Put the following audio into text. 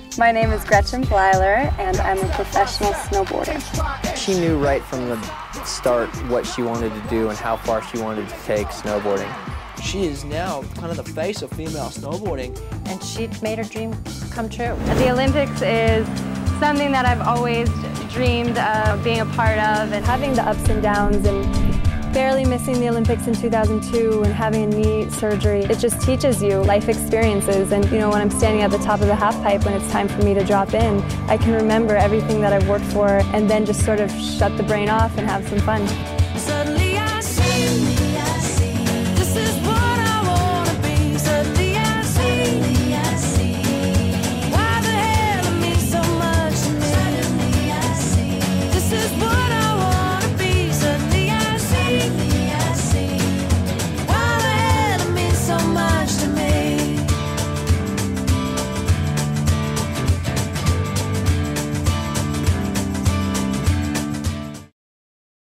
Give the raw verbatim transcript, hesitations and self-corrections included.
My name is Gretchen Bleiler, and I'm a professional snowboarder. She knew right from the start what she wanted to do and how far she wanted to take snowboarding. She is now kind of the face of female snowboarding. And she made her dream come true. The Olympics is something that I've always dreamed of being a part of, and having the ups and downs and barely missing the Olympics in two thousand two and having a knee surgery, it just teaches you life experiences. And you know, when I'm standing at the top of the half pipe when it's time for me to drop in, I can remember everything that I've worked for and then just sort of shut the brain off and have some fun.